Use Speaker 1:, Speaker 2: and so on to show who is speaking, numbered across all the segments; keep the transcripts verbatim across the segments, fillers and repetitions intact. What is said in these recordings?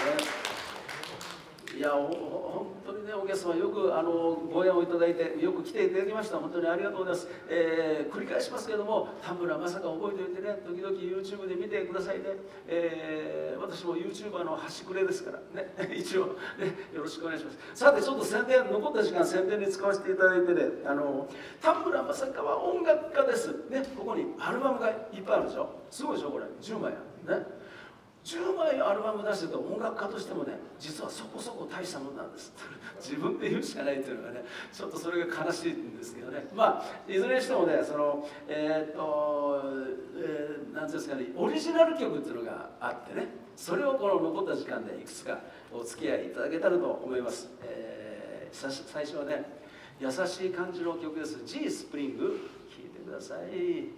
Speaker 1: いや、本当にね、お客様、よくあのご縁をいただいて、よく来ていただきました。本当にありがとうございます。えー、繰り返しますけれども、田村まさか覚えておいてね、時々 YouTube で見てくださいね。えー、私も YouTuber の端くれですからね、一応、ね、よろしくお願いします。さて、ちょっと宣伝、残った時間、宣伝に使わせていただいてね、あの田村まさかは音楽家です。ね、ここにアルバムがいっぱいあるでしょ。すごいでしょ、これ、じゅうまいある。ね。じゅうまいアルバム出してると音楽家としてもね、実はそこそこ大したものなんです自分で言うしかないっていうのがね、ちょっとそれが悲しいんですけどね。まあいずれにしてもね、そのえー、っと、えー、なんていうんですかね、オリジナル曲っていうのがあってね、それをこの残った時間でいくつかお付き合いいただけたらと思います。えー、最初はね、優しい感じの曲です。 G スプリング、聴いてください。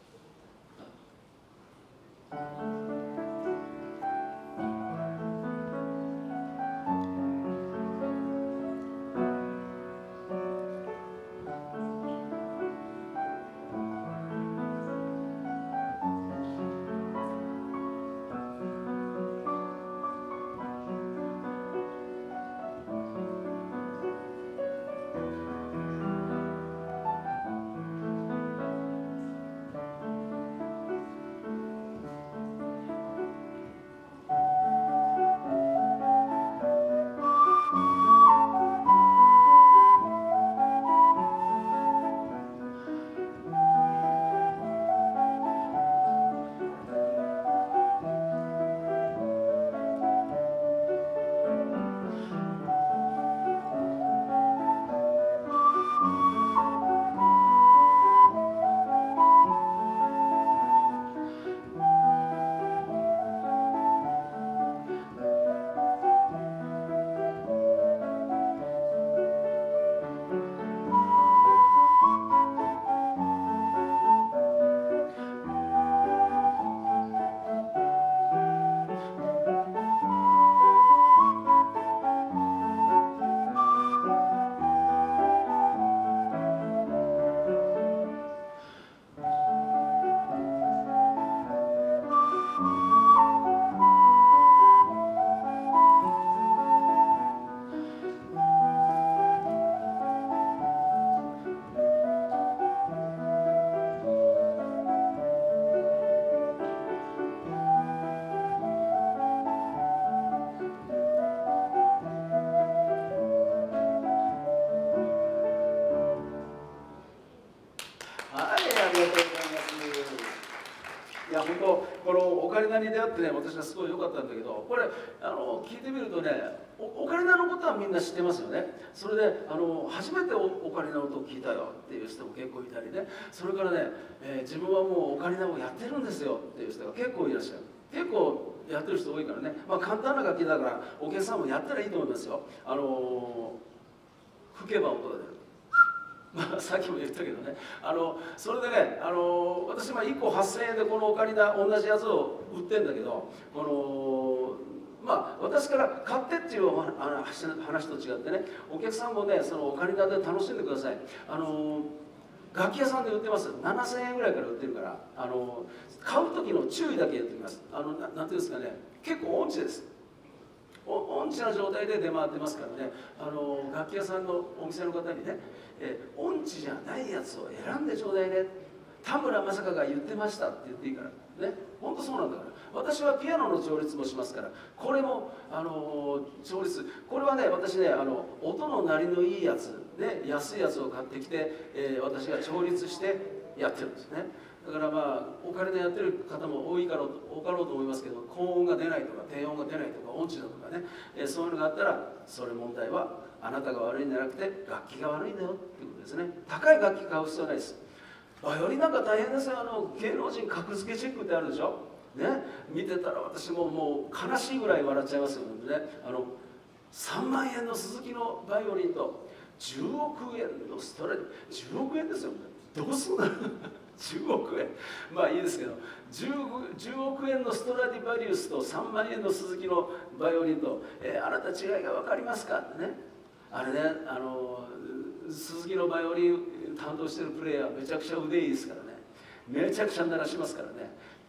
Speaker 1: いや本当このオカリナに出会ってね、私はすごい良かったんだけど、これあの聞いてみるとね、オカリナのことはみんな知ってますよね。それであの初めてオカリナの音を聞いたよっていう人も結構いたりね、それからね、えー、自分はもうオカリナをやってるんですよっていう人が結構いらっしゃる。結構やってる人多いからね、まあ、簡単な楽器だからお客さんもやったらいいと思いますよ。あの吹けば音が出る。まあ、さっきも言ったけどね、あのそれでね、あの私はいっこはっせんえんでこのオカリナ同じやつを売ってんだけど、このまあ私から買ってっていう話と違ってね、お客さんもねそのオカリナで楽しんでください。あの楽器屋さんで売ってます。ななせんえんぐらいから売ってるから、あの買う時の注意だけ言っておきます。あの な, なんていうんですかね、結構音痴です。音痴な状態で出回ってますからね、あの楽器屋さんのお店の方にね、え音痴じゃないやつを選んでちょうだいね、田村まさかが言ってましたって言っていいからね、本当そうなんだから。私はピアノの調律もしますから、これもあの調律、これはね私ね、あの音の鳴りのいいやつね、安いやつを買ってきて、えー、私が調律してやってるんですね。だからまあオカリナやってる方も多いから多かろうと思いますけど、高音が出ないとか低音が出ないとか音痴だとかね、えー、そういうのがあったら、それ問題はあなたが悪いんじゃなくて楽器が悪いんだよっていうことですね。高い楽器買う必要はないです。バイオリンなんか大変ですよ。あの芸能人格付けチェックってあるでしょ、ね、見てたら私ももう悲しいぐらい笑っちゃいますよね。あのさんまんえんのスズキのバイオリンとじゅうおくえんのストラディ、じゅうおくえんですよ。どうすんのじゅうおくえん、まあいいですけど、じゅうおくえんのストラディバリウスとさんまんえんのスズキのバイオリンと、えー、あなた違いが分かりますかってね。あれね、あのスズキのバイオリン担当してるプレイヤーめちゃくちゃ腕いいですからね、めちゃくちゃ鳴らしますからね、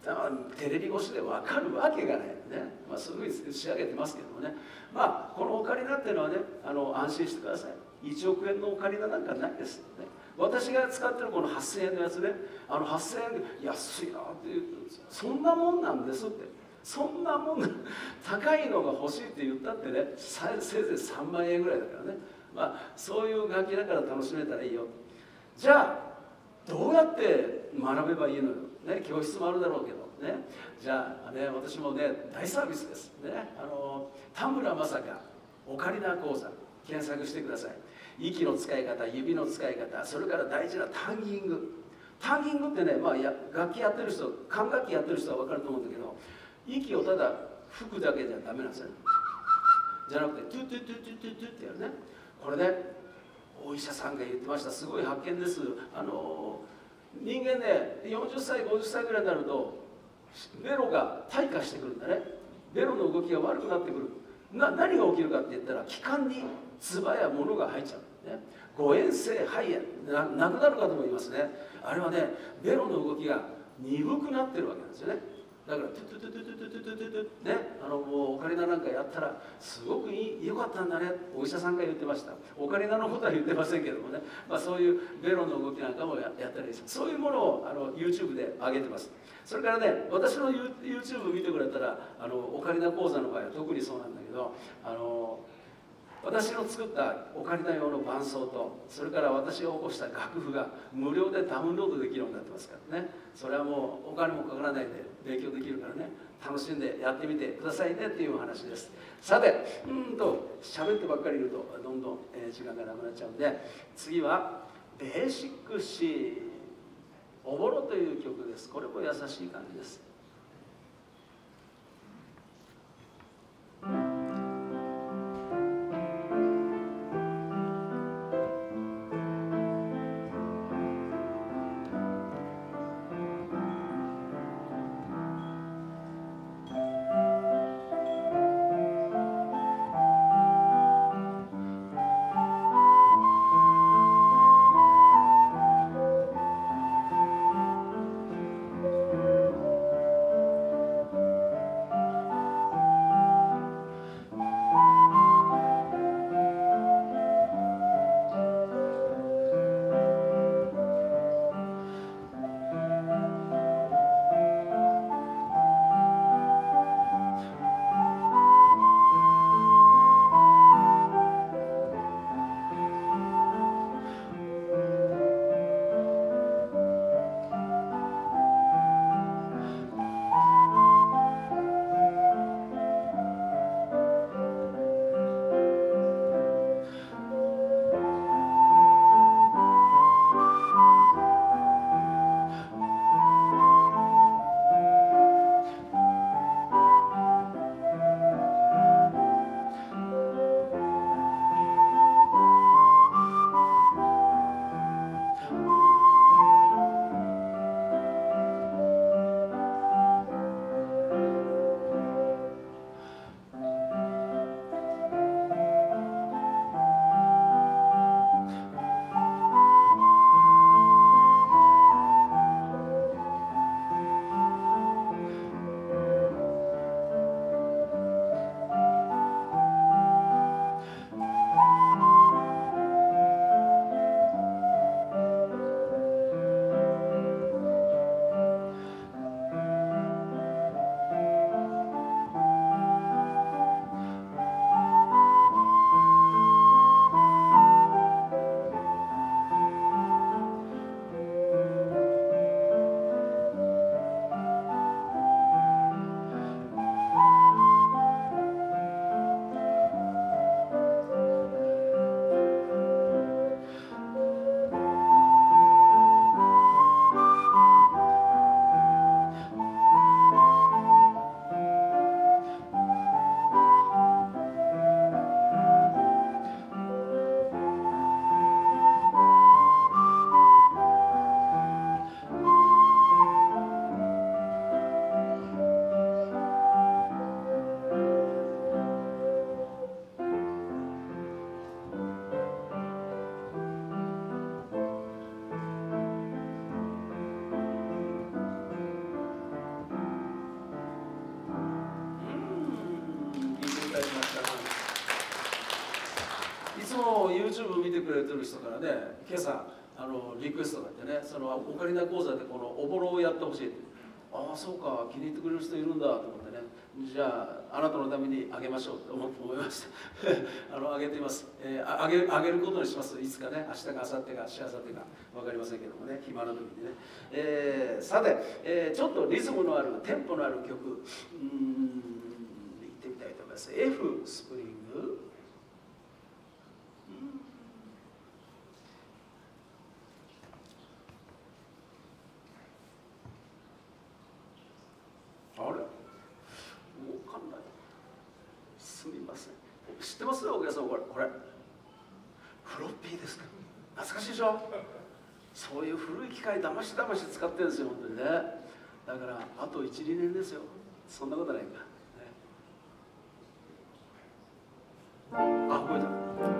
Speaker 1: テレビ越しで分かるわけがないね、まあ、そういうふうに仕上げてますけどもね、まあ、このオカリナっていうのはね、あの安心してください。いちおくえんのオカリナなんかないですよね。私が使ってるこのはっせんえんのやつね、あのはっせんえん安いなっていう、そんなもんなんですって、そんなもん高いのが欲しいって言ったってね、せいぜいさんまんえんぐらいだからね、まあ、そういう楽器だから楽しめたらいいよ。じゃあどうやって学べばいいのよ、ね、教室もあるだろうけどね。じゃあね、私もね大サービスですね。あの田村正香オカリナ講座検索してください。息の使い方、指の使い方、それから大事なタンギング。タンギングってね、まあ、や楽器やってる人、管楽器やってる人は分かると思うんだけど、息をただ吹くだけじゃダメなんですよね。じゃなくてトゥトゥトゥトゥトゥトゥってやるね。これね、お医者さんが言ってました。すごい発見です。あの人間ね、よんじゅっさいごじゅっさいぐらいになるとベロが退化してくるんだね。ベロの動きが悪くなってくる。な何が起きるかって言ったら、気管に唾や物が入っちゃう、ね、誤嚥性肺炎 な, なくなる方もいますね。あれはね、ベロの動きが鈍くなってるわけなんですよね。だからトゥトゥトゥトゥトゥトゥトゥトゥトゥね、あのもうオカリナなんかやったらすごくいい良かったんだね、お医者さんが言ってました。オカリナのことは言ってませんけどもね、まあ、そういうベロの動きなんかも や, やったりする、そういうものをあの YouTube で上げてます。それからね、私の YouTube 見てくれたら、あのオカリナ講座の場合は特にそうなんだけど、あの私の作ったオカリナ用の伴奏と、それから私が起こした楽譜が無料でダウンロードできるようになってますからね。それはもうお金もかからないで勉強できるからね、楽しんでやってみてくださいねっていうお話です。さて、うんと喋ってばっかりいるとどんどん、えー、時間がなくなっちゃうんで、次はベーシック C おぼろという曲です。これも優しい感じです。 YouTube 見てくれてる人からね、今朝あのリクエストがあってね、そのオカリナ講座でこのおぼろをやってほしいって。ああそうか、気に入ってくれる人いるんだと思ってね、じゃああなたのためにあげましょうと思思いましたあのあげています、えー、あげあげることにします。いつかね、明日か明後日かしあさってか分かりませんけどもね、暇な時にね、えー、さて、えー、ちょっとリズムのあるテンポのある曲、うーん、行ってみたいと思います。 F スプリング、あれ、わかんない。すみません。知ってますよ、お客さん、これ。これ。フロッピーですか。懐かしいでしょ。そういう古い機械、だましだまし使ってるんですよ、本当にね。だから、あといち、にねんですよ。そんなことないか。ね、あ、覚えた。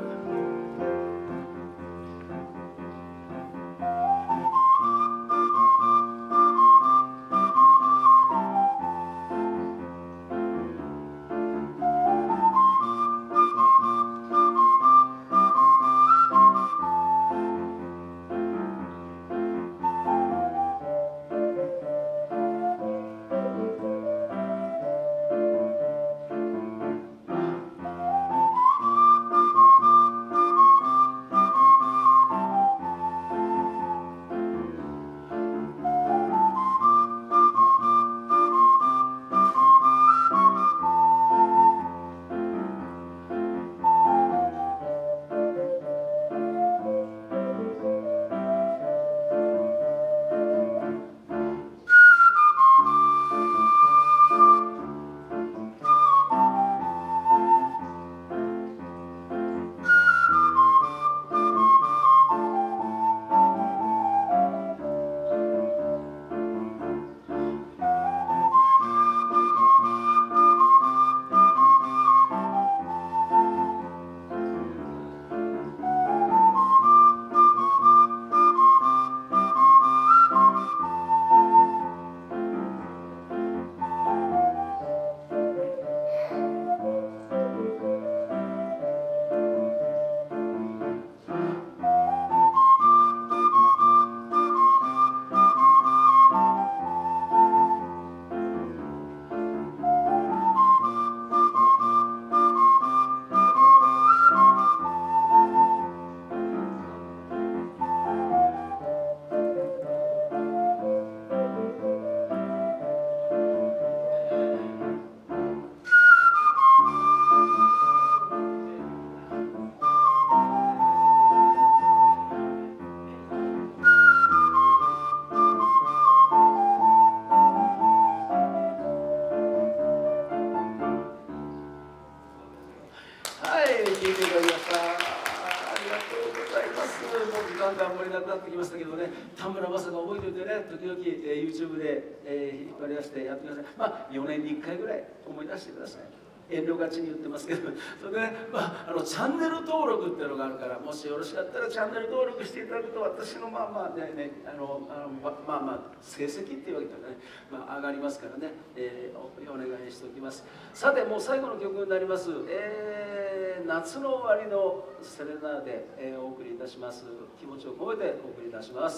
Speaker 1: 田村正が覚えておいてね、時々、えー、YouTube で、えー、引っ張り出してやってください。まあよねんにいっかいぐらい思い出してください。遠慮がちに言ってますけど、それでね、まあ、あのチャンネル登録っていうのがあるから、もしよろしかったらチャンネル登録していただくと、私のまあまあね、ねあのあのまあまあ成績っていうわけではね、まあ、上がりますからね、えー、お, お願いしておきます。さて、もう最後の曲になります。えー、夏の終わりのセレナーデ、えー、お送りいたします。気持ちを込めてお送りいたします。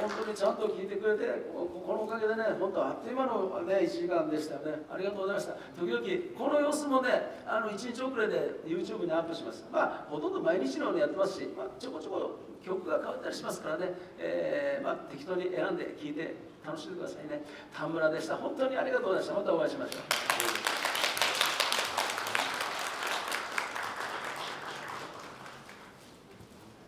Speaker 1: 本当にちゃんと聞いてくれて、ここのおかげでね、本当あっという間の、ね、いちじかんでしたよね。ありがとうございました。時々この様子もね、あのいちにち遅れで YouTube にアップします。まあほとんど毎日のようにやってますし、まあ、ちょこちょこ曲が変わったりしますからね、えーまあ、適当に選んで聴いて楽しんでくださいね。田村でした。本当にありがとうございました。またお会いしましょう。